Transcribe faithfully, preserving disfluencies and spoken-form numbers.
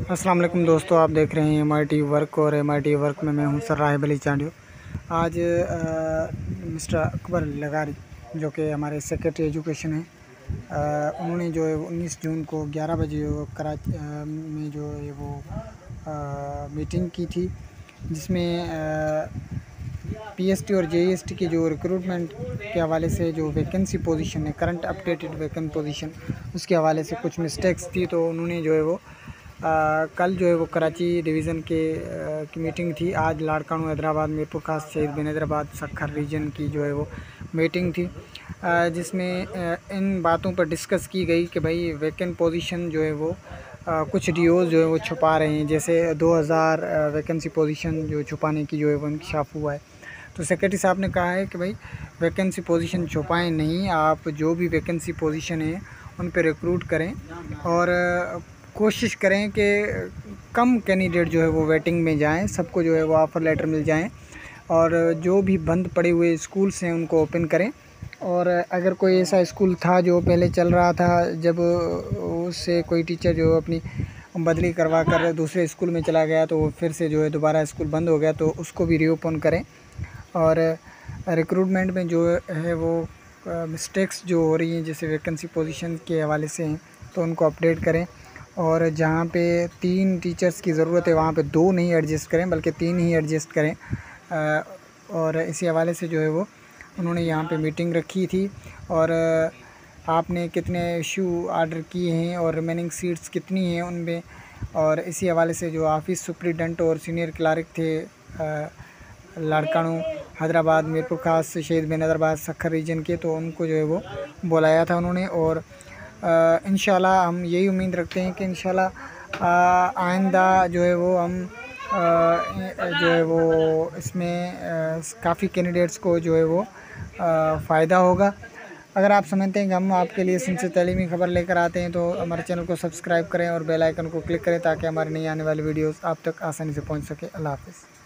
अस्सलाम वालेकुम दोस्तों, आप देख रहे हैं एम आई टी वर्क और एम आई टी वर्क में मैं हूं सर राहिब अली चांडियो। आज आ, मिस्टर अकबर लगारी जो कि हमारे सेक्रेटरी एजुकेशन हैं, आ, उन्होंने जो है उन्नीस जून को ग्यारह बजे कराची में जो है वो आ, मीटिंग की थी, जिसमें पी एस टी और जे एस टी की जो रिक्रूटमेंट के हवाले से जो वैकेंसी पोजीशन है, करंट अपडेटेड वैकेंट पोजीशन, उसके हवाले से कुछ मिस्टेक्स थी। तो उन्होंने जो है वो आ, कल जो है वो कराची डिवीज़न के आ, की मीटिंग थी। आज लाड़कानू, हैदराबाद, मीरपुर खास, शहीद बिन सक्खर रीजन की जो है वो मीटिंग थी, आ, जिसमें आ, इन बातों पर डिस्कस की गई कि भाई वैकेंट पोजीशन जो है वो आ, कुछ डी ओज़ जो है वो छुपा रहे हैं। जैसे दो हज़ार वैकेंसी पोजीशन जो छुपाने की जो है वो इंकशाफ हुआ है। तो सेक्रेटरी साहब ने कहा है कि भाई वैकेंसी पोजीशन छुपाएं नहीं, आप जो भी वैकेंसी पोजीशन है उन पर रिक्रूट करें और कोशिश करें कि कम कैंडिडेट जो है वो वेटिंग में जाएं, सबको जो है वो ऑफ़र लेटर मिल जाएं और जो भी बंद पड़े हुए स्कूल्स हैं उनको ओपन करें। और अगर कोई ऐसा स्कूल था जो पहले चल रहा था, जब उससे कोई टीचर जो अपनी बदली करवा कर दूसरे स्कूल में चला गया तो फिर से जो है दोबारा स्कूल बंद हो गया, तो उसको भी रीओपन करें। और रिक्रूटमेंट में जो है वो मिस्टेक्स जो हो रही हैं, जैसे वैकेंसी पोजीशन के हवाले से हैं, तो उनको अपडेट करें। और जहाँ पे तीन टीचर्स की ज़रूरत है वहाँ पे दो नहीं एडजस्ट करें, बल्कि तीन ही एडजस्ट करें। आ, और इसी हवाले से जो है वो उन्होंने यहाँ पे मीटिंग रखी थी। और आपने कितने इशू आर्डर किए हैं और रिमेनिंग सीट्स कितनी हैं उनमें, और इसी हवाले से जो ऑफिस सुप्रिटेंडेंट और सीनियर क्लार्क थे लाड़कानू, हैदराबाद, मीरपुर खास, शहीद बिन सक्खर रीजन के, तो उनको जो है वो बुलाया था उन्होंने। और इंशाल्लाह हम यही उम्मीद रखते हैं कि इंशाल्लाह आइंदा जो है वो हम आ, जो है वो इसमें काफ़ी कैंडिडेट्स को जो है वो फ़ायदा होगा। अगर आप समझते हैं कि हम आपके लिए सिंसियर तालीमी खबर लेकर आते हैं तो हमारे चैनल को सब्सक्राइब करें और बेल आइकन को क्लिक करें ताकि हमारी नई आने वाली वीडियोस आप तक आसानी से पहुंच सके। अल्लाह हाफ़िज़।